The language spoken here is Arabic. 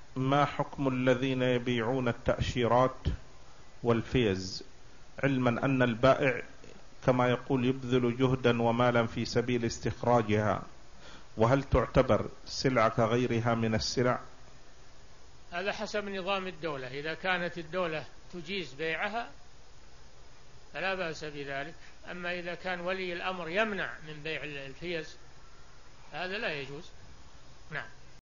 ما حكم الذين يبيعون التأشيرات والفيز، علما أن البائع كما يقول يبذل جهدا ومالا في سبيل استخراجها، وهل تعتبر سلعة كغيرها من السلع؟ هذا حسب نظام الدولة، إذا كانت الدولة تجيز بيعها فلا بأس بذلك، أما إذا كان ولي الأمر يمنع من بيع الفيز هذا لا يجوز. نعم.